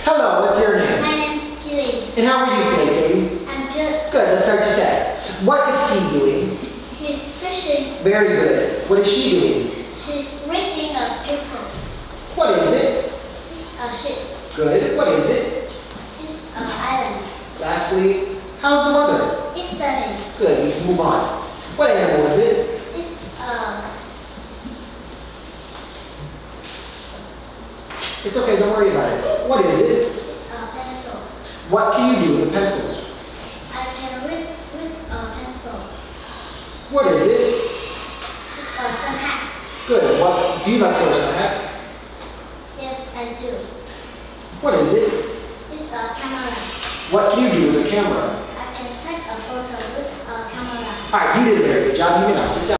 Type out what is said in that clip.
Hello, what's your name? My name is Tilly. And how are you today, Tilly? I'm good. Good, let's start your test. What is he doing? He's fishing. Very good. What is she doing? She's reading a paper. What is it? It's a ship. Good. What is it? It's an island. Lastly, how's the mother? It's sunny. Good, we can move on. What animal is it? It's It's okay, don't worry about it. What is it? it's a pencil. What can you do with a pencil? I can read with a pencil. What is it? It's a sun hat. Good. What do you like to wear sun hats? Yes, I do. What is it? It's a camera. What can you do with a camera? I can take a photo with a camera. Alright, you did a very good job. You may now sit down.